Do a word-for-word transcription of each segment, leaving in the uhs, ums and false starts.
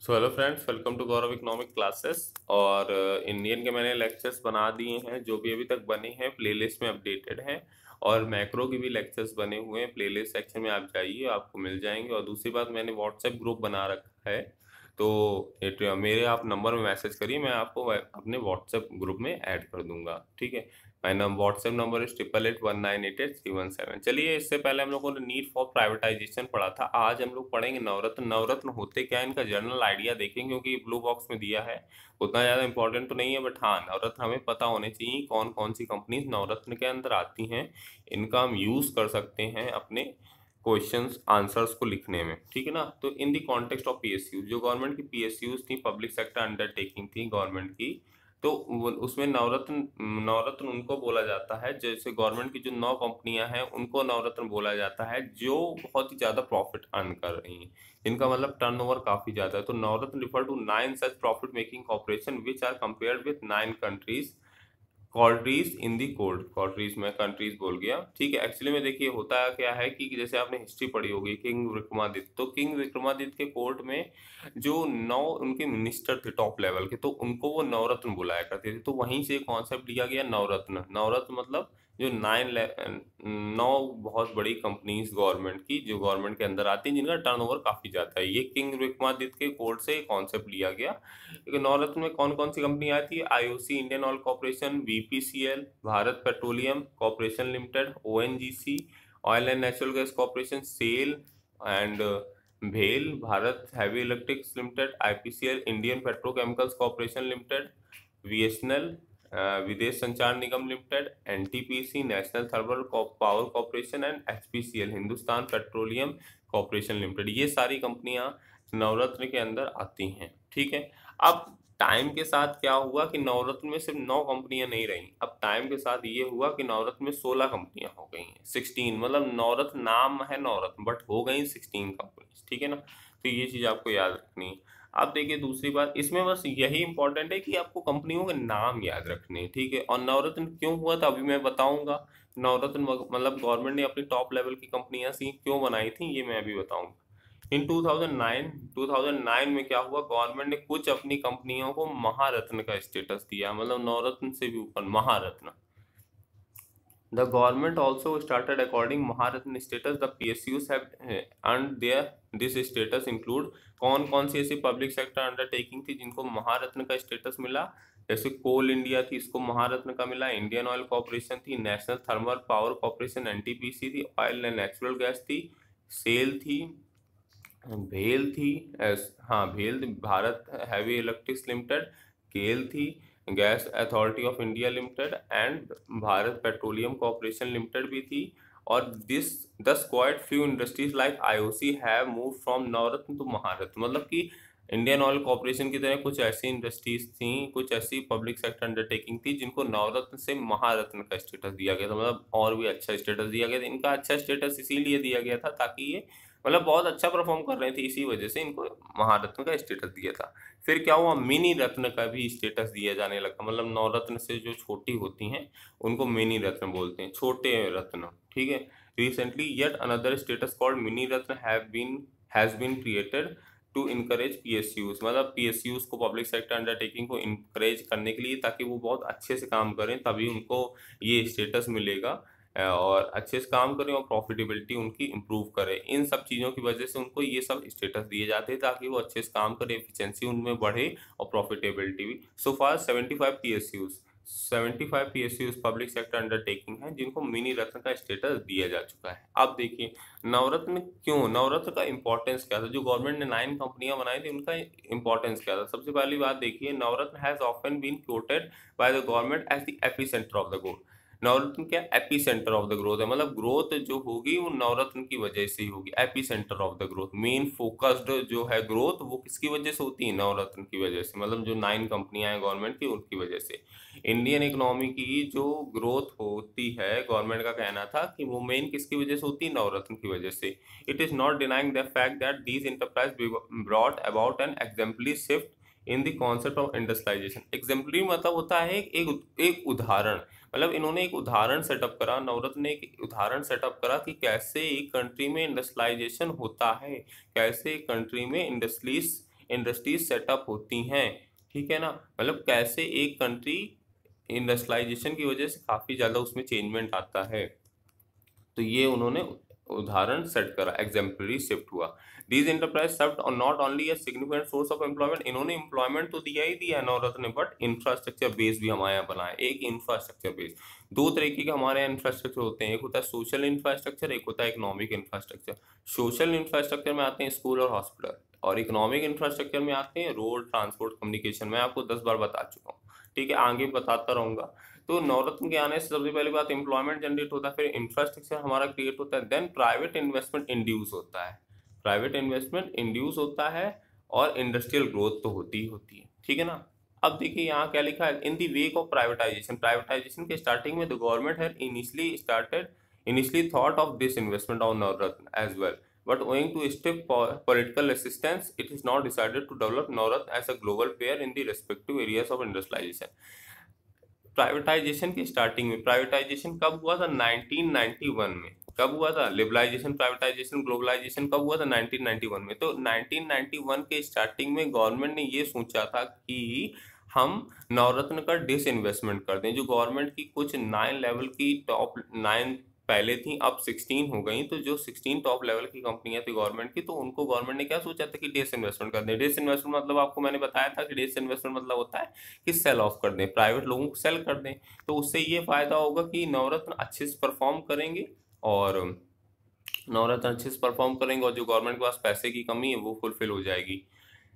So hello friends, welcome to Gaurav economic classes. और Indian के मैंने लेक्चर्स बना दिए हैं, जो भी अभी तक बने हैं प्लेलिस्ट में अपडेटेड हैं। और मैक्रो के भी लेक्चर्स बने हुए हैं, प्लेलिस्ट सेक्शन में आप जाइए, आपको मिल जाएंगे। और दूसरी बात, मैंने व्हाट्सएप ग्रुप बना रखा है, तो it- मेरे आप नंबर में मैसेज करिए, मैं आपको अपने व्हाट्सएप ग्रुप में ऐड कर दूंगा। ठीक है, my num WhatsApp number is triple eight one nine eight eight three one seven. चलिए, इससे पहले हम लोगों ने नीड फॉर प्राइवेटाइजेशन पढ़ा था, आज हम लोग पढ़ेंगे नवरत्न। नवरत्न होते क्या है, इनका जनरल आइडिया देखेंगे, क्योंकि ब्लू बॉक्स में दिया है, उतना ज़्यादा इंपॉर्टेंट तो नहीं है, बट हाँ, नवरत्न हमें पता होने चाहिए कौन कौन सी कंपनीज नवरत्न के अंदर आती हैं। इनका हम यूज़ कर सकते हैं अपने क्वेश्चंस आंसर्स को लिखने में। ठीक है ना। तो in the context of PSU, जो गवर्नमेंट की पीएसयूज थी, पब्लिक सेक्टर अंडरटेकिंग थी गवर्नमेंट की, तो वो- उसमें नवरत्न नवरत्न उनको बोला जाता है, जैसे गवर्नमेंट की जो नौ कंपनियां हैं उनको नवरत्न बोला जाता है, जो बहुत ही ज़्यादा प्रॉफिट अर्न कर रही हैं, जिनका मतलब टर्नओवर काफ़ी ज़्यादा है। तो Navratna refer to nine such profit making corporation which are compared with nine countries countries in the code. Countries में कंट्रीज बोल गया। ठीक है, एक्चुअली में देखिए होता क्या है कि जैसे आपने हिस्ट्री पढ़ी होगी किंग विक्रमादित्य, तो किंग विक्रमादित्य के कोर्ट में जो नौ उनके मिनिस्टर थे टॉप लेवल के, तो उनको वो नवरत्न बुलाया करते थे। तो वहीं से कॉन्सेप्ट लिया गया नवरत्न। नवरत्न मतलब जो नाइन नौ बहुत बड़ी कंपनीज गवर्नमेंट की, जो गवर्नमेंट के अंदर आती हैं, जिनका टर्नओवर काफी ज्यादा है, ये किंग विक्रमादित्य के कोर्ट से कॉन्सेप्ट लिया गया। क्योंकि नवरत्न में कौन कौन सी कंपनी आई थी? IOC, Indian oil corporation, BPCL, Bharat petroleum corporation limited, ONGC, oil and natural gas corporation, SAIL and भेल, Bharat heavy electrics limited, IPCL, Indian petrochemicals corporation limited, BSNL, Videsh Sanchar Nigam limited, NTPC, national thermal power corporation and HPCL, Hindustan petroleum corporation limited. ये सारी कंपनियां नवरत्न के अंदर आती हैं। ठीक है। अब टाइम के साथ क्या हुआ कि नवरत्न में सिर्फ नौ कंपनियां नहीं रही, अब टाइम के साथ ये हुआ कि नवरत्न में सोलह कंपनियां हो गई हैं, सिक्सटीन। मतलब नवरत्न नाम है नवरत्न, बट हो गई सिक्सटीन कंपनीज। ठीक है ना। तो ये चीज आपको याद रखनी है। अब देखिए दूसरी बात, इसमें बस यही इंपॉर्टेंट है कि आपको कंपनियों के नाम याद रखने हैं। ठीक है। और नवरत्न क्यों हुआ था अभी मैं बताऊंगा। नवरत्न मतलब गवर्नमेंट ने अपनी टॉप लेवल की कंपनियां सी क्यों बनाई थी, ये मैं अभी बताऊंगा। In two thousand nine two thousand nine में क्या हुआ, गवर्नमेंट ने कुछ अपनी कंपनियों को महारत्न का स्टेटस दिया, मतलब नवरत्न से भी ऊपर महारत्न। The government also started according Maharatna status. The P S Us have uh, earned their this status include कौन कौन सी ऐसी पब्लिक सेक्टर अंडरटेकिंग थी जिनको महारत्न का स्टेटस मिला? जैसे कोल इंडिया थी, इसको महारत्न का मिला। इंडियन ऑयल कॉर्पोरेशन थी, national thermal power corporation NTPC थी, ऑयल एंड नेचुरल गैस थी, सेल थी, भेल थी, एस हाँ भेल थी, Bharat heavy electrics limited, GAIL थी, gas authority of India limited and Bharat petroleum corporation limited भी थी। और this thus quite few industries like IOC have move from Navratna to Maharatna. मतलब कि इंडियन ऑयल कॉर्पोरेशन की तरह कुछ ऐसी इंडस्ट्रीज थी, कुछ ऐसी पब्लिक सेक्टर अंडरटेकिंग थी जिनको नवरत्न से महारत्न का स्टेटस दिया गया था, मतलब और भी अच्छा स्टेटस दिया गया था। इनका अच्छा स्टेटस इसीलिए दिया गया था ताकि ये मतलब बहुत अच्छा परफॉर्म कर रहे थे, इसी वजह से इनको महारत्न का स्टेटस दिया था। फिर क्या हुआ, मिनी रत्न का भी स्टेटस दिया जाने लगा, मतलब नवरत्न से जो छोटी होती हैं उनको मिनी रत्न बोलते हैं, छोटे रत्न। ठीक है। Recently yet another status called mini ratna have been has been created to encourage PSUs, मतलब पीएसयूज को, पब्लिक सेक्टर अंडरटेकिंग को इनकरेज करने के लिए, ताकि वो बहुत अच्छे से काम करें, तभी उनको ये स्टेटस मिलेगा। और अच्छे से काम करें और प्रॉफिटेबिलिटी उनकी इंप्रूव करें, इन सब चीज़ों की वजह से उनको ये सब स्टेटस दिए जाते हैं, ताकि वो अच्छे से काम करें, एफिशिएंसी उनमें बढ़े और प्रॉफिटेबिलिटी भी। So far seventy five P S Us seventy five P S Us public sector undertaking है जिनको मिनी रत्न का स्टेटस दिया जा चुका है। अब देखिए नवरत्न क्यों, नवरत्न का इंपॉर्टेंस क्या था, जो गवर्नमेंट ने नाइन कंपनियां बनाई थी उनका इंपॉर्टेंस क्या था। सबसे पहली बात देखिए, Navratna has often been quoted by the government as the epicentre of the growth. Navratna क्या epicentre of the growth है, मतलब ग्रोथ जो होगी वो नवरत्न की वजह से ही होगी। Epicentre of the growth, main focused जो है ग्रोथ वो किसकी वजह से होती है? नवरत्न की वजह से, मतलब जो नाइन कंपनियां हैं गवर्नमेंट की उनकी वजह से। इंडियन इकोनॉमी की जो ग्रोथ होती है, गवर्नमेंट का कहना था कि वो मेन किसकी वजह से होती है? नवरत्न की वजह से। It is not denying the fact that these enterprise brought about an exemplary shift in the concept of industrialisation. Exemplary मतलब होता है एक एक उदाहरण, मतलब इन्होंने एक उदाहरण सेटअप करा, नवरत्न ने एक उदाहरण सेटअप करा कि कैसे एक कंट्री में इंडस्ट्रियलाइजेशन होता है, कैसे एक कंट्री में इंडस्ट्रीज इंडस्ट्रीज सेटअप होती हैं, ठीक है ना। मतलब कैसे एक कंट्री इंडस्ट्रियलाइजेशन की वजह से काफ़ी ज़्यादा उसमें चेंजमेंट आता है, तो ये उन्होंने उदाहरण सेट करा, एग्जाम्पलरी शिफ्ट हुआ। These enterprise serve not only a significant source of employment, इन्होंने एम्प्लॉयमेंट तो दिया ही दिया नवरत्न ने, बट इंफ्रास्ट्रक्चर बेस भी हमारे यहाँ बनाया। एक इंफ्रास्ट्रक्चर बेस, दो तरीके के हमारे यहाँ इंफ्रास्ट्रक्चर होते हैं, एक होता है सोशल इंफ्रास्ट्रक्चर, एक होता है इकोनॉमिक इंफ्रास्ट्रक्चर। सोशल इंफ्रास्ट्रक्चर में आते हैं स्कूल और हॉस्पिटल, और इकोनॉमिक इंफ्रास्ट्रक्चर में आते हैं रोड, ट्रांसपोर्ट, कम्युनिकेशन। मैं आपको दस बार बता चुका हूँ, ठीक है, आगे बताता रहूंगा। तो नवरत्न के आने से सबसे पहली बात एम्प्लॉयमेंट जनरेट होता है, फिर इंफ्रास्ट्रक्चर हमारा क्रिएट होता है, देन प्राइवेट इन्वेस्टमेंट इंड्यूस होता है, प्राइवेट इन्वेस्टमेंट इंड्यूस होता है, और इंडस्ट्रियल ग्रोथ तो होती ही होती है, ठीक है ना। अब देखिए यहाँ क्या लिखा है, in the wake of privatisation, privatisation के स्टार्टिंग में the government had initially started initially thought of this investment on Navratna as well, but owing to stiff po- political resistance, it is now decided to develop Navratna as a global player in the respective areas of industrialization. Privatisation की starting में, privatisation कब हुआ था, nineteen ninety one में। कब हुआ था liberalisation, privatisation, globalisation कब हुआ था, नाइनटीन नाइंटी वन में। तो नाइनटीन नाइंटी वन के स्टार्टिंग में गवर्नमेंट ने ये सोचा था कि हम नवरत्न का डिस इन्वेस्टमेंट कर दें। जो गवर्नमेंट की कुछ नाइन लेवल की टॉप नाइन पहले थी, अब सिक्सटीन हो गई, तो जो सिक्सटीन टॉप लेवल की कंपनियां थी गवर्नमेंट की, तो उनको गवर्नमेंट ने क्या सोचा था कि डिस इन्वेस्टमेंट कर दें। डिस इन्वेस्टमेंट मतलब आपको मैंने बताया था कि डिस इन्वेस्टमेंट मतलब होता है कि सेल ऑफ कर दें, प्राइवेट लोगों को सेल कर दें। तो उससे ये फायदा होगा कि नवरत्न अच्छे से परफॉर्म करेंगे, और नवरत्न अच्छे से परफॉर्म करेंगे, और जो गवर्नमेंट के पास पैसे की कमी है वो फुलफिल हो जाएगी।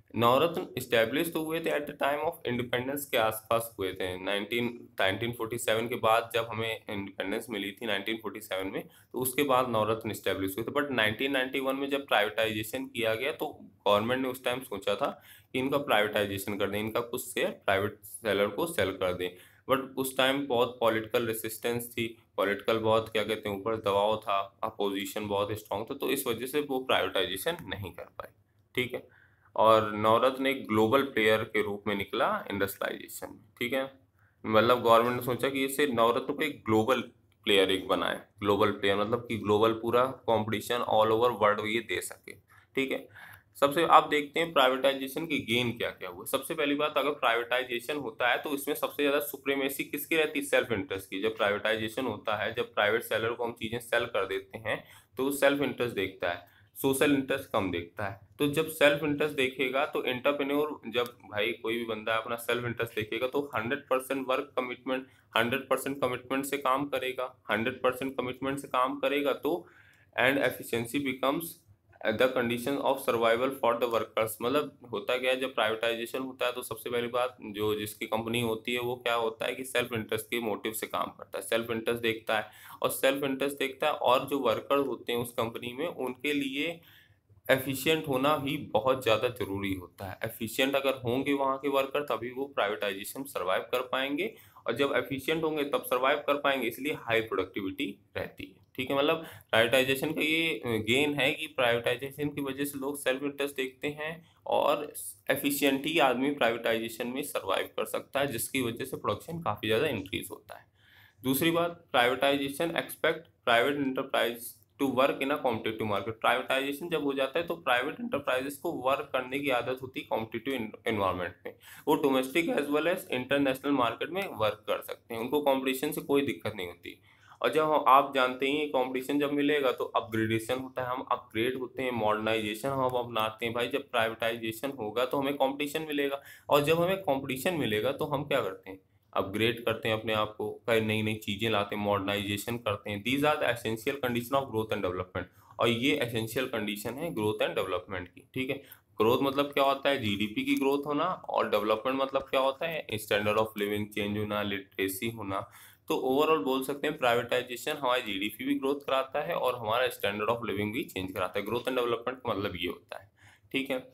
नवरत्न स्टैब्लिश तो हुए थे at the time of independence के आसपास हुए थे, नाइनटीन नाइनटीन फोर्टी सेवन के बाद, जब हमें इंडिपेंडेंस मिली थी नाइनटीन फोर्टी सेवन में, तो उसके बाद नवरत्न स्टैब्लिश हुए थे। बट नाइनटीन नाइंटी वन में जब प्राइवेटाइजेशन किया गया, तो गवर्नमेंट ने उस टाइम सोचा था कि इनका प्राइवेटाइजेशन कर दें, इनका कुछ शेयर प्राइवेट सेलर को सेल कर दें। बट उस टाइम बहुत पॉलिटिकल रेसिस्टेंस थी, पॉलिटिकल बहुत क्या कहते हैं ऊपर दबाव था, अपोजिशन बहुत स्ट्रांग था, तो इस वजह से वो प्राइवेटाइजेशन नहीं कर पाए, ठीक है। और नवरत्न एक ग्लोबल प्लेयर के रूप में निकला इंडस्ट्रियलाइजेशन में, ठीक है। मतलब गवर्नमेंट ने सोचा कि इससे नवरत्न को एक ग्लोबल प्लेयर एक बनाए, ग्लोबल प्लेयर मतलब कि ग्लोबल पूरा कंपटीशन ऑल ओवर वर्ल्ड ये दे सके, ठीक है। सबसे आप देखते हैं प्राइवेटाइजेशन की गेन क्या क्या हुआ। सबसे पहली बात, अगर प्राइवेटाइजेशन होता है तो इसमें सबसे ज़्यादा सुप्रीमेसी किसकी रहती है, सेल्फ इंटरेस्ट की। जब प्राइवेटाइजेशन होता है, जब प्राइवेट सेलर को हम चीज़ें सेल कर देते हैं, तो वो सेल्फ इंटरेस्ट देखता है, सोशल इंटरेस्ट कम देखता है। तो जब सेल्फ इंटरेस्ट देखेगा तो एंटरप्रेन्योर, जब भाई कोई भी बंदा अपना सेल्फ इंटरेस्ट देखेगा तो hundred percent work commitment, hundred percent commitment से काम करेगा, हंड्रेड परसेंट कमिटमेंट से काम करेगा, तो and efficiency becomes the condition of survival for the workers. मतलब होता क्या है, जब प्राइवेटाइजेशन होता है तो सबसे पहली बात, जो जिसकी कंपनी होती है वो क्या होता है कि सेल्फ इंटरेस्ट के मोटिव से काम करता है, सेल्फ इंटरेस्ट देखता है, और सेल्फ इंटरेस्ट देखता है, और जो वर्कर होते हैं उस कंपनी में उनके लिए एफिशिएंट होना ही बहुत ज़्यादा ज़रूरी होता है। एफिशिएंट अगर होंगे वहाँ के वर्कर, तभी वो प्राइवेटाइजेशन सर्वाइव कर पाएंगे, और जब एफिशिएंट होंगे तब सर्वाइव कर पाएंगे, इसलिए हाई प्रोडक्टिविटी रहती है, ठीक है। मतलब प्राइवेटाइजेशन का ये गेन है कि प्राइवेटाइजेशन की वजह से लोग सेल्फ इंटरेस्ट देखते हैं, और एफिशिएंट ही आदमी प्राइवेटाइजेशन में सर्वाइव कर सकता है, जिसकी वजह से प्रोडक्शन काफ़ी ज़्यादा इंक्रीज होता है। दूसरी बात, privatisation expect private enterprise to work in a competitive market. Privatisation जब हो जाता है तो प्राइवेट इंटरप्राइजेस को वर्क करने की आदत होती है कॉम्पिटिटिव एनवायरनमेंट में। वो domestic as well as international market में वर्क कर सकते हैं, उनको कॉम्पिटिशन से कोई दिक्कत नहीं होती। और जब हम आप जानते ही कॉम्पिटिशन जब मिलेगा तो अपग्रेडेशन होता है, हम अपग्रेड होते हैं, मॉडर्नाइजेशन हम अपनाते हैं। भाई जब प्राइवेटाइजेशन होगा तो हमें कॉम्पिटिशन मिलेगा, और जब हमें कॉम्पिटिशन मिलेगा तो हम क्या करते हैं, अपग्रेड करते हैं अपने आप को, कई नई नई चीज़ें लाते हैं, मॉडर्नाइजेशन करते हैं। These are the essential condition of growth and development, और ये एसेंशियल कंडीशन है ग्रोथ एंड डेवलपमेंट की, ठीक है। ग्रोथ मतलब क्या होता है, जीडीपी की ग्रोथ होना, और डेवलपमेंट मतलब क्या होता है, स्टैंडर्ड ऑफ लिविंग चेंज होना, लिटरेसी होना। तो ओवरऑल बोल सकते हैं प्राइवेटाइजेशन हमारी जीडीपी भी ग्रोथ कराता है, और हमारा स्टैंडर्ड ऑफ लिविंग भी चेंज कराता है। ग्रोथ एंड डेवलपमेंट का मतलब ये होता है, ठीक है।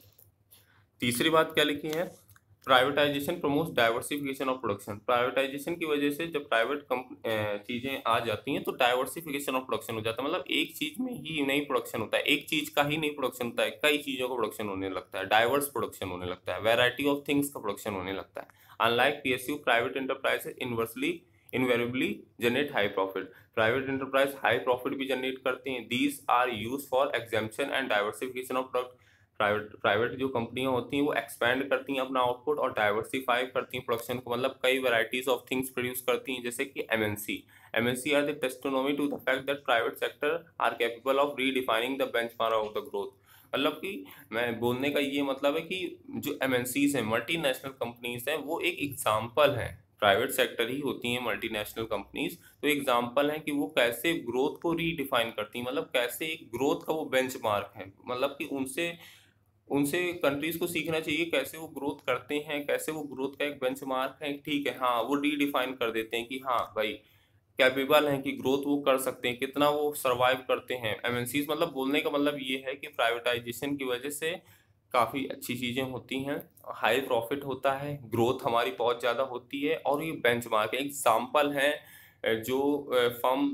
तीसरी बात क्या लिखी है, privatisation promotes diversification of production. Privatisation की वजह से जब प्राइवेट चीज़ें आ जाती हैं तो डाइवर्सिफिकेशन ऑफ प्रोडक्शन हो जाता है। मतलब एक चीज़ में ही नहीं प्रोडक्शन होता है, एक चीज़ का ही नहीं प्रोडक्शन होता है, कई चीज़ों का प्रोडक्शन होने लगता है, डाइवर्स प्रोडक्शन होने लगता है, वैरायटी ऑफ थिंग्स का प्रोडक्शन होने लगता है। Unlike PSU, private enterprises inversely invariably generate high profit. Private enterprise high profit भी जनरेट करते हैं। These are use for exemption and diversification of product. Private private जो कंपनियां होती हैं वो एक्सपैंड करती हैं अपना आउटपुट और डाइवर्सिफाई करती हैं प्रोडक्शन को, मतलब कई वैरायटीज ऑफ थिंग्स प्रोड्यूस करती हैं, जैसे कि MNC MNC are the testimony to the fact that private sector are capable of redefining the benchmark of the growth. मतलब कि मैं बोलने का ये मतलब है कि जो एमएनसीज हैं, मल्टीनेशनल कंपनीज हैं, वो एक एग्जांपल है, प्राइवेट सेक्टर ही होती हैं मल्टीनेशनल कंपनीज, तो एग्जांपल है कि वो कैसे ग्रोथ को रीडिफाइन करती हैं, मतलब कैसे एक ग्रोथ का वो बेंचमार्क है, मतलब कि उनसे उनसे कंट्रीज को सीखना चाहिए कैसे वो ग्रोथ करते हैं, कैसे वो ग्रोथ का एक बेंचमार्क है, ठीक है, हाँ वो रीडिफाइन कर देते हैं कि हाँ भाई कैपेबल हैं कि ग्रोथ वो कर सकते हैं, कितना वो सरवाइव करते हैं एमएनसीज। मतलब बोलने का मतलब ये है कि प्राइवेटाइजेशन की वजह से काफ़ी अच्छी चीज़ें होती हैं, हाई प्रॉफिट होता है, ग्रोथ हमारी बहुत ज़्यादा होती है, और ये बेंचमार्क है, एग्जाम्पल है जो फर्म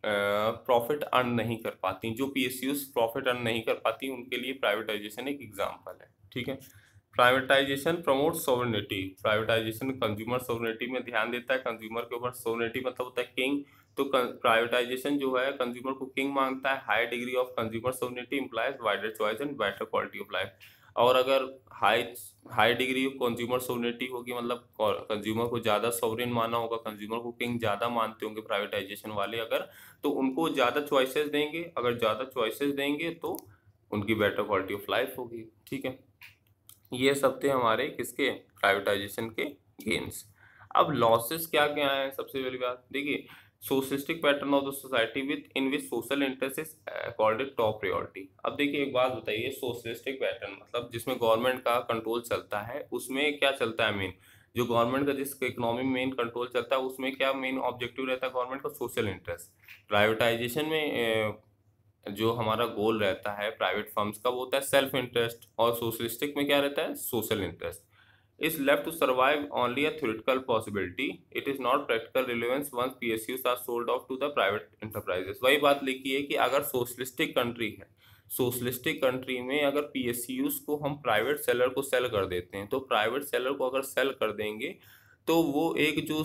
प्रॉफिट अर्न नहीं कर पाती, जो पीएसयूज प्रॉफिट अर्न नहीं कर पाती, उनके लिए प्राइवेटाइजेशन एक एग्जाम्पल है। ठीक है। Privatisation promote sovereignty, privatisation consumer sovereignty में ध्यान देता है, कंज्यूमर के ऊपर सोवरेनिटी मतलब होता है किंग, तो प्राइवेटाइजेशन जो है कंज्यूमर को किंग मांगता है, high degree of consumer sovereignty implies wider choice and better quality of life. और अगर high high degree of consumer sovereignty होगी, मतलब कंज्यूमर को ज़्यादा सोवरेन माना होगा, कंज्यूमर को किंग ज़्यादा मानते होंगे प्राइवेटाइजेशन वाले अगर, तो उनको ज़्यादा चॉइसेस देंगे, अगर ज़्यादा चॉइसेस देंगे तो उनकी बेटर क्वालिटी ऑफ लाइफ होगी। ठीक है, ये सब थे हमारे किसके, प्राइवेटाइजेशन के गेन्स। अब लॉसेस क्या क्या हैं, सबसे पहली बात देखिए, socialistic pattern of the society within which social interest is accorded top priority. अब देखिए एक बात बताइए, सोशलिस्टिक पैटर्न मतलब जिसमें गवर्नमेंट का कंट्रोल चलता है, उसमें क्या चलता है मेन, जो गवर्नमेंट का जिस इकोनॉमी में मेन कंट्रोल चलता है उसमें क्या मेन ऑब्जेक्टिव रहता है गवर्नमेंट का, सोशल इंटरेस्ट। प्राइवेटाइजेशन में जो हमारा गोल रहता है प्राइवेट फर्म्स का वो होता है सेल्फ इंटरेस्ट, और सोशलिस्टिक में क्या रहता है, social interest. is left to survive only a theoretical possibility. It is not practical relevance once P S Us are sold off to the private enterprises. वही बात लिखी है कि अगर सोशलिस्टिक कंट्री है, सोशलिस्टिक कंट्री में अगर P S Us को हम प्राइवेट सेलर को सेल कर देते हैं, तो प्राइवेट सेलर को अगर सेल कर देंगे तो वो एक जो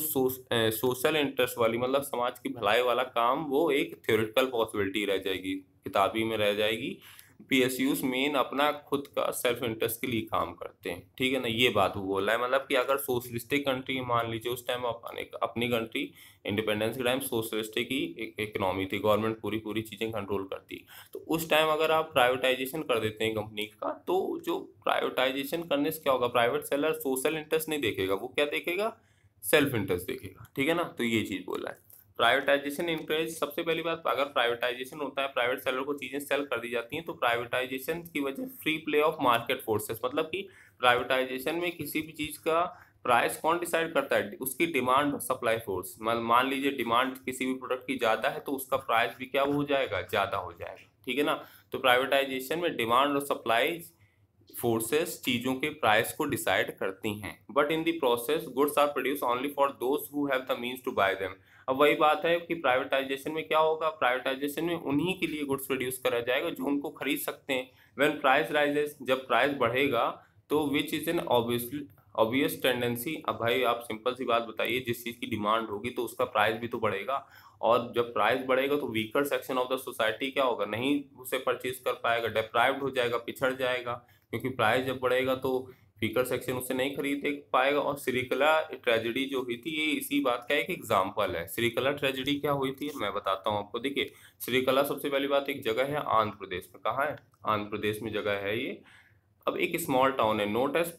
सोशल इंटरेस्ट वाली मतलब समाज की भलाई वाला काम, वो एक थ्योरेटिकल पॉसिबिलिटी रह जाएगी, किताबी में रह जाएगी। पीएसयूज मेन अपना खुद का सेल्फ इंटरेस्ट के लिए काम करते हैं। ठीक है ना, ये बात वो बोल रहा है, मतलब कि अगर सोशलिस्टिक कंट्री मान लीजिए उस टाइम अपने अपनी कंट्री इंडिपेंडेंस के टाइम सोशलिस्टिक की इकोनॉमी थी, गवर्नमेंट पूरी पूरी चीज़ें कंट्रोल करती, तो उस टाइम अगर आप प्राइवेटाइजेशन कर देते हैं कंपनी का, तो जो प्राइवेटाइजेशन करने से क्या होगा, प्राइवेट सेलर सोशल इंटरेस्ट नहीं देखेगा, वो क्या देखेगा, सेल्फ इंटरेस्ट देखेगा। ठीक है ना, तो ये चीज़ बोला है। प्राइवेटाइजेशन इंकरेज, सबसे पहली बात अगर प्राइवेटाइजेशन होता है, प्राइवेट सेलर को चीज़ें सेल कर दी जाती हैं, तो प्राइवेटाइजेशन की वजह free play of market forces, मतलब कि प्राइवेटाइजेशन में किसी भी चीज़ का प्राइस कौन डिसाइड करता है, उसकी डिमांड और सप्लाई फोर्स। मान लीजिए डिमांड किसी भी प्रोडक्ट की ज़्यादा है तो उसका प्राइस भी क्या हो जाएगा, ज़्यादा हो जाएगा। ठीक है ना, तो प्राइवेटाइजेशन में डिमांड और सप्लाई फोर्सेस चीजों के प्राइस को डिसाइड करती हैं, but in the process goods are produce only for those who have the means to buy them. अब वही बात है कि प्राइवेटाइजेशन में क्या होगा, प्राइवेटाइजेशन में उन्हीं के लिए गुड्स प्रोड्यूस करा जाएगा जो उनको खरीद सकते हैं। व्हेन प्राइस राइजेस, जब प्राइस बढ़ेगा तो which is an obviously obvious tendency. अब भाई आप सिंपल सी बात बताइए, जिस चीज़ की डिमांड होगी तो उसका प्राइस भी तो बढ़ेगा, और जब प्राइस बढ़ेगा तो weaker section of the society क्या होगा, नहीं उसे परचेज कर पाएगा, डिप्राइव्ड हो जाएगा, पिछड़ जाएगा, क्योंकि प्राइस जब बढ़ेगा तो वीकर सेक्शन उसे नहीं खरीद पाएगा। और श्रीकला ट्रेजेडी जो हुई थी, ये इसी बात का एक एग्जाम्पल है। श्रीकला ट्रेजेडी क्या हुई थी मैं बताता हूँ आपको। देखिए श्रीकला सबसे पहली बात एक जगह है आंध्र प्रदेश में, कहाँ है, आंध्र प्रदेश में जगह है ये। अब एक स्मॉल टाउन है, note as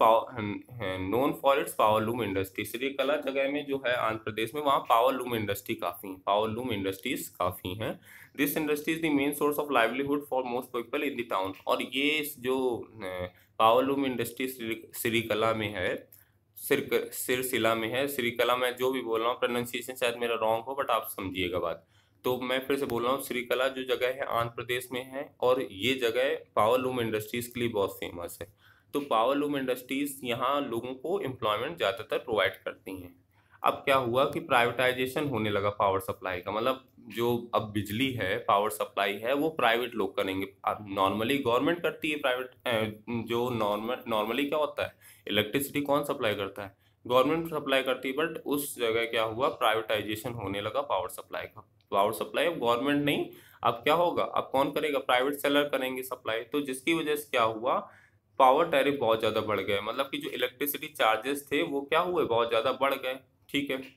known for its power loom industry. Srikala जगह में जो है आंध्र प्रदेश में, वहाँ पावर लूम इंडस्ट्री काफ़ी है, पावर लूम इंडस्ट्रीज काफ़ी हैं। This industry is the main source of livelihood for most people in the town. और ये जो पावर लूम इंडस्ट्री श्रीकला में है, सिर सिरसिला में है, श्रीकला में जो भी बोल रहा हूँ प्रोनाउंसिएशन शायद मेरा रॉन्ग हो, बट आप समझिएगा बात। तो मैं फिर से बोल रहा हूँ, श्रीकला जो जगह है आंध्र प्रदेश में है, और ये जगह पावर लूम इंडस्ट्रीज के लिए बहुत फेमस है। तो पावर लूम इंडस्ट्रीज यहाँ लोगों को एम्प्लॉयमेंट ज़्यादातर प्रोवाइड करती हैं। अब क्या हुआ कि प्राइवेटाइजेशन होने लगा पावर सप्लाई का, मतलब जो अब बिजली है, पावर सप्लाई है, वो प्राइवेट लोग करेंगे। अब नॉर्मली गवर्नमेंट करती है, प्राइवेट जो नॉर्मल नॉर्मली क्या होता है, इलेक्ट्रिसिटी कौन सप्लाई करता है, गवर्नमेंट सप्लाई करती है। बट उस जगह क्या हुआ, प्राइवेटाइजेशन होने लगा पावर सप्लाई का। पावर सप्लाई अब गवर्नमेंट नहीं, अब क्या होगा, अब कौन करेगा, प्राइवेट सेलर करेंगे सप्लाई। तो जिसकी वजह से क्या हुआ, पावर टैरिफ बहुत ज़्यादा बढ़ गए, मतलब कि जो इलेक्ट्रिसिटी चार्जेस थे वो क्या हुए, बहुत ज़्यादा बढ़ गए। ठीक है,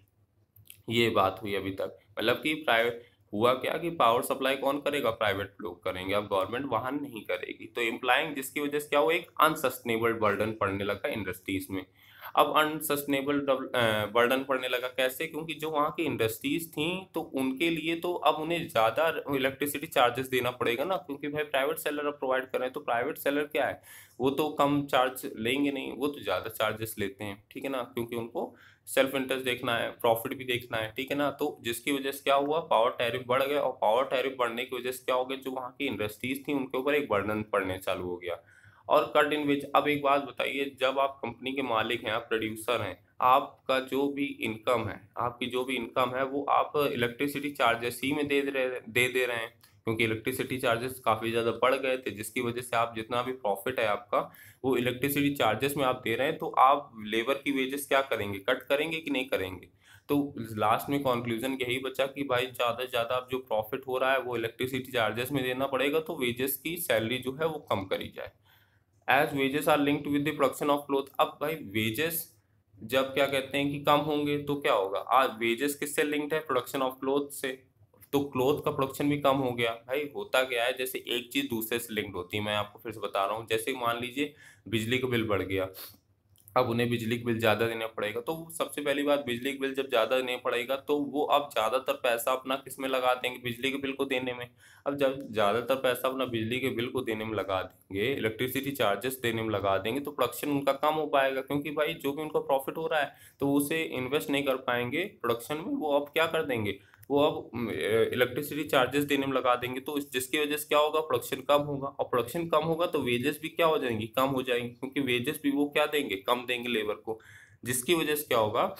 ये बात हुई अभी तक। मतलब कि प्राइवेट हुआ क्या कि पावर सप्लाई कौन करेगा, प्राइवेट लोग करेंगे, अब गवर्नमेंट वहन नहीं करेगी, तो इम्प्लाइंग जिसकी वजह से क्या हुआ, एक अनसस्टेनेबल बर्डन पड़ने लगा इंडस्ट्रीज में। अब अनसस्टेनेबल बर्डन पड़ने लगा कैसे, क्योंकि जो वहाँ की इंडस्ट्रीज थी तो उनके लिए तो अब उन्हें ज़्यादा इलेक्ट्रिसिटी चार्जेस देना पड़ेगा ना, क्योंकि भाई प्राइवेट सेलर अब प्रोवाइड कर रहे हैं, तो प्राइवेट सेलर क्या है, वो तो कम चार्ज लेंगे नहीं, वो तो ज़्यादा चार्जेस लेते हैं। ठीक है ना, क्योंकि उनको सेल्फ इंटरेस्ट देखना है, प्रॉफिट भी देखना है। ठीक है ना, तो जिसकी वजह से क्या हुआ, पावर टैरिफ बढ़ गया, और पावर टैरिफ बढ़ने की वजह से क्या हो गया, जो वहाँ की इंडस्ट्रीज थी उनके ऊपर एक बर्डन पड़ने चालू हो गया। और कट इन विच, अब एक बात बताइए, जब आप कंपनी के मालिक हैं, आप प्रोड्यूसर हैं, आपका जो भी इनकम है, आपकी जो भी इनकम है वो आप इलेक्ट्रिसिटी चार्जेस ही में दे दे रहे दे दे रहे हैं, क्योंकि इलेक्ट्रिसिटी चार्जेस काफ़ी ज़्यादा बढ़ गए थे, जिसकी वजह से आप जितना भी प्रॉफिट है आपका वो इलेक्ट्रिसिटी चार्जेस में आप दे रहे हैं, तो आप लेबर की वेजेस क्या करेंगे, कट करेंगे कि नहीं करेंगे। तो लास्ट में कंक्लूजन यही बचा कि भाई ज़्यादा से ज़्यादा अब जो प्रॉफिट हो रहा है वो इलेक्ट्रिसिटी चार्जेस में देना पड़ेगा, तो वेजेस की सैलरी जो है वो कम करी जाए। As wages are linked with the production of cloth, अब भाई वेजेस जब क्या कहते हैं कि कम होंगे तो क्या होगा, आज वेजेस किससे लिंक्ड है, प्रोडक्शन ऑफ क्लोथ से, तो क्लोथ का प्रोडक्शन भी कम हो गया। भाई होता क्या है, जैसे एक चीज दूसरे से लिंक्ड होती है, मैं आपको फिर से बता रहा हूँ, जैसे मान लीजिए बिजली का बिल बढ़ गया, अब उन्हें बिजली का बिल ज़्यादा देना पड़ेगा, तो सबसे पहली बात, बिजली का बिल जब ज़्यादा देना पड़ेगा तो वो अब ज़्यादातर पैसा अपना किस में लगा देंगे, बिजली के बिल को देने में। अब जब ज़्यादातर पैसा अपना बिजली के बिल को देने में लगा देंगे, इलेक्ट्रिसिटी चार्जेस देने में लगा देंगे, तो प्रोडक्शन उनका कम हो पाएगा, क्योंकि भाई जो भी उनका प्रॉफिट हो रहा है तो वो उसे इन्वेस्ट नहीं कर पाएंगे प्रोडक्शन में, वो अब क्या कर देंगे, वो अब इलेक्ट्रिसिटी चार्जेस देने में लगा देंगे, तो इस जिसकी वजह से क्या होगा, प्रोडक्शन कम होगा, और प्रोडक्शन कम होगा तो वेजेस भी क्या हो जाएंगी, कम हो जाएंगी, क्योंकि वेजेस भी वो क्या देंगे, कम देंगे लेबर को, जिसकी वजह से क्या होगा,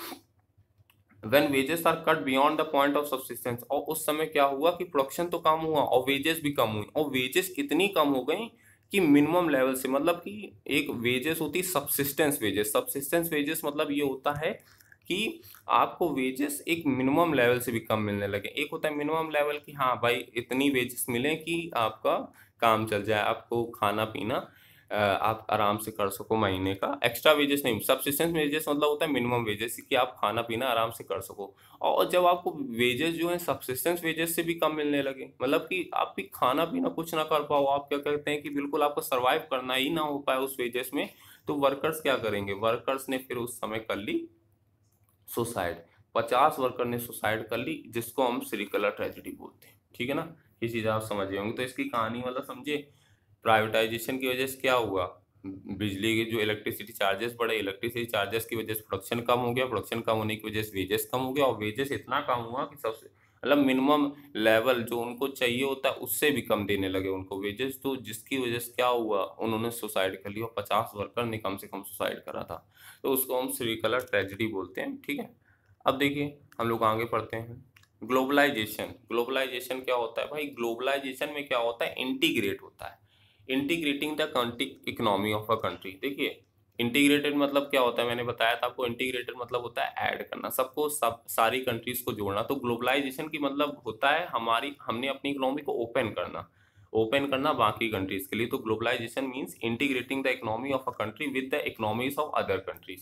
when wages are cut beyond the point of subsistence, और उस समय क्या हुआ कि प्रोडक्शन तो कम हुआ और वेजेस भी कम हुई, और वेजेस इतनी कम हो गई कि मिनिमम लेवल से, मतलब कि एक वेजेस होती है सब्सिस्टेंस वेजेस, सब्सिस्टेंस वेजेस मतलब ये होता है कि आपको वेजेस एक मिनिमम लेवल से भी कम मिलने लगे। एक होता है मिनिमम लेवल कि हाँ भाई इतनी वेजेस मिले कि आपका काम चल जाए, आपको खाना पीना अ, आप आराम से कर सको महीने का, एक्स्ट्रा वेजेस नहीं, सब्सिस्टेंस वेजेस मतलब होता है मिनिमम वेजेस कि आप खाना पीना आराम से कर सको। और जब आपको वेजेस जो है सब्सिस्टेंस वेजेस से भी कम मिलने लगे, मतलब कि आप भी खाना पीना कुछ ना कर पाओ, आप क्या कहते हैं कि बिल्कुल आपको सर्वाइव करना ही ना हो पाए उस वेजेस में, तो वर्कर्स क्या करेंगे, वर्कर्स ने फिर उस समय कर ली सुसाइड। पचास वर्कर ने सुसाइड कर ली, जिसको हम श्रीकला ट्रेजेडी बोलते हैं। ठीक है ना, ये चीज़ आप समझ गए होंगे। तो इसकी कहानी मतलब समझे, प्राइवेटाइजेशन की वजह से क्या हुआ, बिजली के जो इलेक्ट्रिसिटी चार्जेस बढ़े, इलेक्ट्रिसिटी चार्जेस की वजह से प्रोडक्शन कम हो गया, प्रोडक्शन कम होने की वजह से वेजेस कम हो गया, और वेजेस इतना कम हुआ कि सबसे मतलब मिनिमम लेवल जो उनको चाहिए होता है उससे भी कम देने लगे उनको वेजेस, तो जिसकी वजह से क्या हुआ, उन्होंने सुसाइड कर लिया, और पचास वर्कर ने कम से कम सुसाइड करा था, तो उसको हम श्रीकला ट्रेजेडी बोलते हैं। ठीक है, अब देखिए हम लोग आगे पढ़ते हैं। ग्लोबलाइजेशन, ग्लोबलाइजेशन क्या होता है भाई, ग्लोबलाइजेशन में क्या होता है, इंटीग्रेट होता है, integrating the country economy of a country. देखिए इंटीग्रेटेड मतलब क्या होता है, मैंने बताया था आपको, इंटीग्रेटेड मतलब होता है ऐड करना, सबको सब सारी कंट्रीज को जोड़ना। तो ग्लोबलाइजेशन की मतलब होता है हमारी हमने अपनी इकोनॉमी को ओपन करना, ओपन करना बाकी कंट्रीज के लिए। तो globalisation means integrating the economy of a country with the economies of other countries.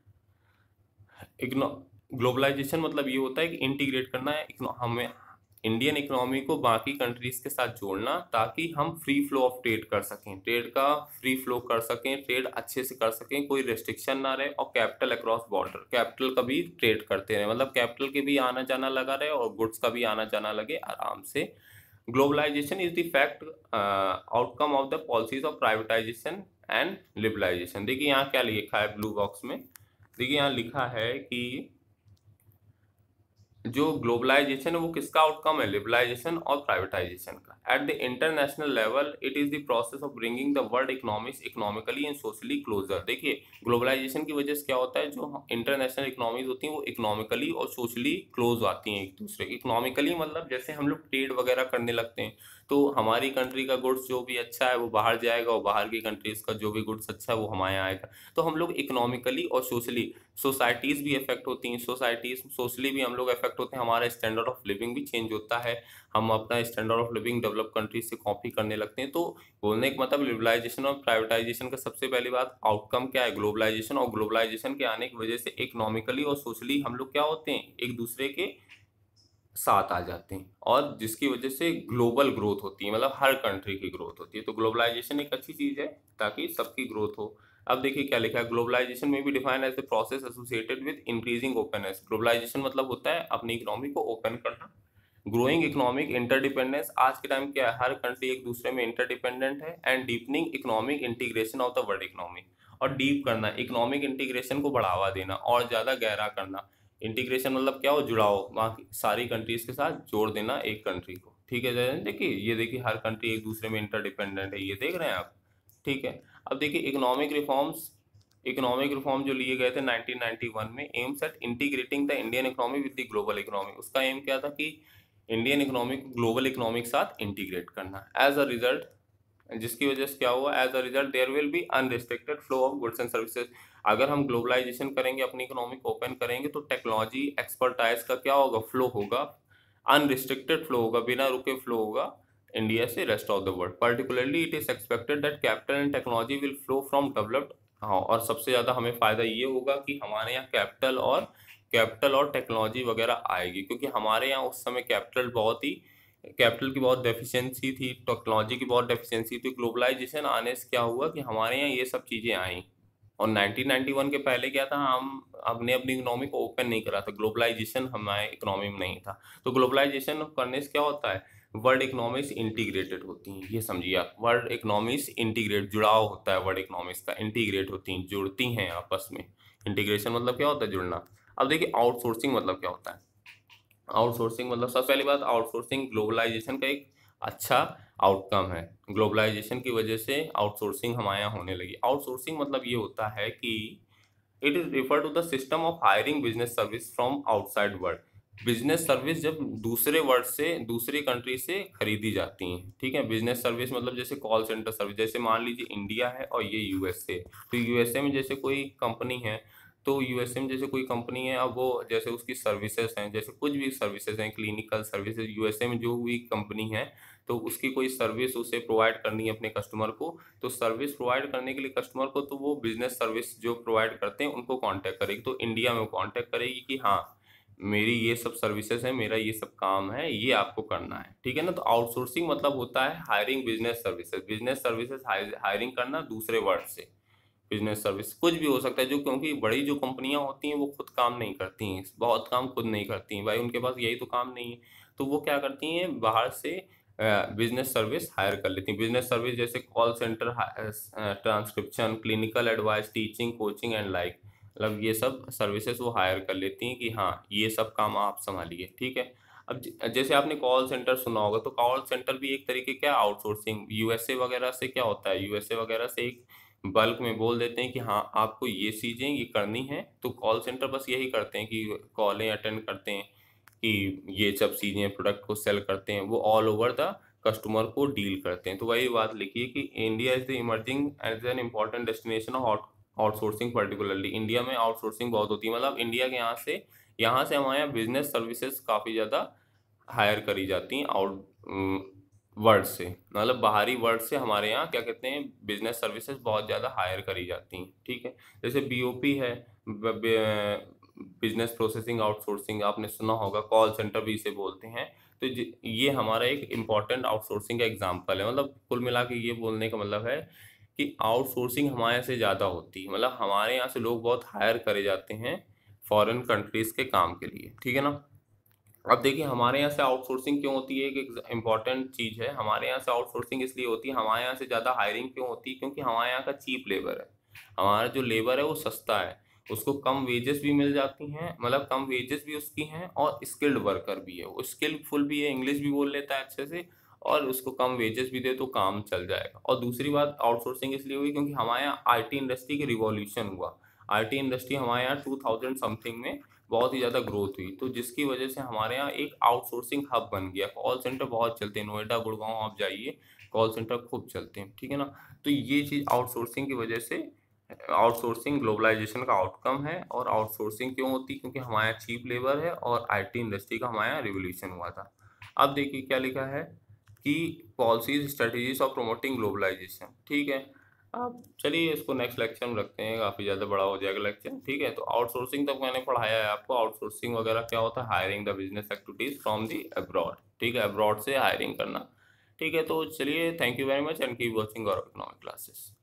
Globalisation मतलब ये होता है कि इंटीग्रेट करना है हमें इंडियन इकोनॉमी को बाकी कंट्रीज के साथ जोड़ना, ताकि हम फ्री फ्लो ऑफ ट्रेड कर सकें, ट्रेड का फ्री फ्लो कर सकें, ट्रेड अच्छे से कर सकें, कोई रेस्ट्रिक्शन ना रहे, और कैपिटल अक्रॉस बॉर्डर, कैपिटल का भी ट्रेड करते रहे, मतलब कैपिटल के भी आना जाना लगा रहे और गुड्स का भी आना जाना लगे आराम से। Globalisation is the fact outcome of the policies of privatisation and liberalisation. देखिए यहाँ क्या लिखा है ब्लू बॉक्स में, देखिए यहाँ लिखा है कि जो ग्लोबलाइजेशन है वो किसका आउटकम है, लिबरलाइजेशन और प्राइवेटाइजेशन का। At the international level it is the process of bringing the world economics economically and socially closer. देखिए ग्लोबलाइजेशन की वजह से क्या होता है, जो इंटरनेशनल इकोनॉमीज होती हैं वो इकोनॉमिकली और सोशली क्लोज आती हैं एक दूसरे। इकोनॉमिकली मतलब जैसे हम लोग ट्रेड वगैरह करने लगते हैं, तो हमारी कंट्री का गुड्स जो भी अच्छा है वो बाहर जाएगा और बाहर की कंट्रीज का जो भी गुड्स अच्छा है वो हमारे यहाँ आएगा। तो हम लोग इकोनॉमिकली और सोशली, सोसाइटीज़ भी इफेक्ट होती हैं, सोसाइटीज़ सोशली भी हम लोग इफेक्ट होते हैं, हमारा स्टैंडर्ड ऑफ लिविंग भी चेंज होता है, हम अपना standard of living develop countries से कॉपी करने लगते हैं। तो बोलने का मतलब लिबरलाइजेशन और प्राइवेटाइजेशन का सबसे पहली बात आउटकम क्या है, ग्लोबलाइजेशन, और ग्लोबलाइजेशन के आने की वजह से इकोनॉमिकली और सोशली हम लोग क्या होते हैं, एक दूसरे के साथ आ जाते हैं, और जिसकी वजह से ग्लोबल ग्रोथ होती है, मतलब हर कंट्री की ग्रोथ होती है। तो ग्लोबलाइजेशन एक अच्छी चीज़ है ताकि सबकी ग्रोथ हो। अब देखिए क्या लिखा है, ग्लोबलाइजेशन में भी define as the process associated with increasing openness. Globalisation मतलब होता है अपनी इकोनॉमी को ओपन करना, ग्रोइंग इकोनॉमिक इंटरडिपेंडेंस, आज के टाइम क्या है, हर कंट्री एक दूसरे में इंटरडिपेंडेंट है, and deepening economic integration of the world economy, और डीप करना, इकोनॉमिक इंटीग्रेशन को बढ़ावा देना और ज़्यादा गहरा करना। इंटीग्रेशन मतलब क्या हो, जुड़ाव, बाकी सारी कंट्रीज के साथ जोड़ देना एक कंट्री को, ठीक है। जैसे देखिए, ये देखिए हर कंट्री एक दूसरे में इंटरडिपेंडेंट है, ये देख रहे हैं आप, ठीक है। अब देखिए इकोनॉमिक रिफॉर्म्स, इकोनॉमिक रिफॉर्म जो लिए गए थे नाइनटीन नाइंटी वन में, aims at integrating the Indian economy with the global economy. उसका एम क्या था कि इंडियन इकोनॉमी को ग्लोबल इकोनॉमी के साथ इंटीग्रेट करना। एज अ रिजल्ट, जिसकी वजह से क्या हुआ, as a result there will be unrestricted flow of goods and services. अगर हम ग्लोबलाइजेशन करेंगे, अपनी इकोनॉमी को ओपन करेंगे, तो टेक्नोलॉजी एक्सपर्टाइज का क्या होगा, फ्लो होगा, अनरिस्ट्रिक्टेड फ्लो होगा, बिना रुके फ्लो होगा इंडिया से rest of the world. Particularly it is expected that capital and technology will flow from developed. हाँ, और सबसे ज़्यादा हमें फ़ायदा ये होगा कि हमारे यहाँ कैपिटल और कैपिटल और टेक्नोलॉजी वगैरह आएगी, क्योंकि हमारे यहाँ उस समय कैपिटल बहुत ही, कैपिटल की बहुत डेफिशिएंसी थी, टेक्नोलॉजी की बहुत डेफिशिएंसी थी। ग्लोबलाइजेशन आने से क्या हुआ कि हमारे यहाँ ये सब चीज़ें आई। और नाइनटीन नाइंटी वन के पहले क्या था, हम हमने अपनी इकोनॉमी को ओपन नहीं करा था, ग्लोबलाइजेशन हमारे इकोनॉमी में नहीं था। तो ग्लोबलाइजेशन करने से क्या होता है, वर्ल्ड इकोनॉमीज इंटीग्रेटेड होती हैं, ये समझिए आप, वर्ल्ड इकोनॉमीज इंटीग्रेट, जुड़ाव होता है वर्ल्ड इकोनॉमीज का, इंटीग्रेट होती हैं, जुड़ती हैं आपस में। इंटीग्रेशन मतलब क्या होता है, जुड़ना। अब देखिए आउटसोर्सिंग मतलब क्या होता है। आउटसोर्सिंग मतलब सबसे पहली बात, आउटसोर्सिंग ग्लोबलाइजेशन का एक अच्छा आउटकम है। ग्लोबलाइजेशन की वजह से आउटसोर्सिंग हमारे यहाँ होने लगी। आउटसोर्सिंग मतलब ये होता है कि it is refer to the system of hiring business service from outside world. Business service जब दूसरे वर्ल्ड से, दूसरी कंट्री से खरीदी जाती हैं, ठीक है। बिजनेस सर्विस मतलब जैसे कॉल सेंटर सर्विस, जैसे मान लीजिए इंडिया है और ये यूएसए, तो यूएसए में जैसे कोई कंपनी है, तो यूएसए में जैसे कोई कंपनी है, अब वो जैसे उसकी सर्विसेज हैं, जैसे कुछ भी सर्विसेज हैं, क्लिनिकल सर्विसेज, यूएसए में जो भी कंपनी है, तो उसकी कोई सर्विस उसे प्रोवाइड करनी है अपने कस्टमर को, तो सर्विस प्रोवाइड करने के लिए कस्टमर को, तो वो बिजनेस सर्विस जो प्रोवाइड करते हैं उनको कांटेक्ट करेगी। तो इंडिया में कांटेक्ट करेगी कि हाँ मेरी ये सब सर्विसेज है, मेरा ये सब काम है, ये आपको करना है, ठीक है ना। तो आउटसोर्सिंग मतलब होता है hiring business services, business services hiring करना दूसरे वर्ल्ड से। बिजनेस सर्विस कुछ भी हो सकता है, जो क्योंकि बड़ी जो कंपनियां होती हैं वो खुद काम नहीं करती हैं, बहुत काम खुद नहीं करती हैं भाई, उनके पास यही तो काम नहीं है, तो वो क्या करती हैं, बाहर से बिजनेस सर्विस हायर कर लेती हैं। बिजनेस सर्विस जैसे call centre, transcription, clinical advice, teaching, coaching and like, मतलब ये सब सर्विसेज वो हायर कर लेती हैं कि हाँ ये सब काम आप संभालिए, ठीक है। अब ज- जैसे आपने कॉल सेंटर सुना होगा, तो कॉल सेंटर भी एक तरीके का आउटसोर्सिंग, यूएसए वगैरह से क्या होता है, यूएसए वगैरह से एक बल्क में बोल देते हैं कि हाँ आपको ये चीज़ें ये करनी है, तो कॉल सेंटर बस यही करते हैं कि कॉलें अटेंड करते हैं, कि ये सब चीज़ें प्रोडक्ट को सेल करते हैं, वो ऑल ओवर द कस्टमर को डील करते हैं। तो वही बात लिखिए कि India is the emerging as an important destination of outsourcing. Particularly India में आउटसोर्सिंग बहुत होती है, मतलब इंडिया के यहाँ से, यहाँ से हमारे यहाँ बिजनेस सर्विसेज काफ़ी ज़्यादा हायर करी जाती हैं आउट वर्ल्ड से, मतलब बाहरी वर्ल्ड से हमारे यहाँ क्या कहते हैं, बिजनेस सर्विसेज बहुत ज़्यादा हायर करी जाती हैं, ठीक है। जैसे बीओपी है, बिजनेस प्रोसेसिंग आउटसोर्सिंग, आपने सुना होगा, कॉल सेंटर भी इसे बोलते हैं। तो ज- ये हमारा एक इम्पॉर्टेंट आउटसोर्सिंग का एग्जांपल है। मतलब कुल मिला के ये बोलने का मतलब है कि आउटसोर्सिंग हमारे यहाँ से ज़्यादा होती है, मतलब हमारे यहाँ से लोग बहुत हायर करे जाते हैं फॉरेन कंट्रीज़ के काम के लिए, ठीक है ना। अब देखिए हमारे यहाँ से आउटसोर्सिंग क्यों होती है, एक इम्पॉर्टेंट चीज़ है, हमारे यहाँ से आउटसोर्सिंग इसलिए होती है, हमारे यहाँ से ज़्यादा हायरिंग क्यों होती है, क्योंकि हमारे यहाँ का चीप लेबर है, हमारा जो लेबर है वो सस्ता है, उसको कम वेजेस भी मिल जाती हैं, मतलब कम वेजेस भी उसकी हैं, और स्किल्ड वर्कर भी है, वो स्किलफुल भी है, इंग्लिश भी बोल लेता है अच्छे से, और उसको कम वेजेस भी दे तो काम चल जाएगा। और दूसरी बात आउटसोर्सिंग इसलिए हुई क्योंकि हमारे यहाँ आईटी इंडस्ट्री की रिवॉल्यूशन हुआ। आईटी इंडस्ट्री हमारे यहाँ टू थाउजेंड समथिंग में बहुत ही ज़्यादा ग्रोथ हुई, तो जिसकी वजह से हमारे यहाँ एक आउटसोर्सिंग हब बन गया। कॉल सेंटर बहुत चलते हैं, नोएडा गुड़गांव आप जाइए, कॉल सेंटर खूब चलते हैं, ठीक है ना। तो ये चीज़ आउटसोर्सिंग की वजह से, आउटसोर्सिंग ग्लोबलाइजेशन का आउटकम है। और आउटसोर्सिंग क्यों होती है? क्योंकि हमारे यहाँ चीप लेबर है और आईटी इंडस्ट्री का हमारे यहाँ रिवोल्यूशन हुआ था। अब देखिए क्या लिखा है कि policies strategies of promoting globalisation, ठीक है। अब चलिए इसको नेक्स्ट लेक्चर में रखते हैं, काफ़ी ज़्यादा बड़ा हो जाएगा लेक्चर, ठीक है। तो आउटसोर्सिंग तक मैंने पढ़ाया है आपको। आउटसोर्सिंग वगैरह क्या होता है? Hiring the business activities from the abroad, ठीक है, अब्रॉड से हायरिंग करना, ठीक है। तो चलिए, thank you very much and keep watching Gaurav economic classes.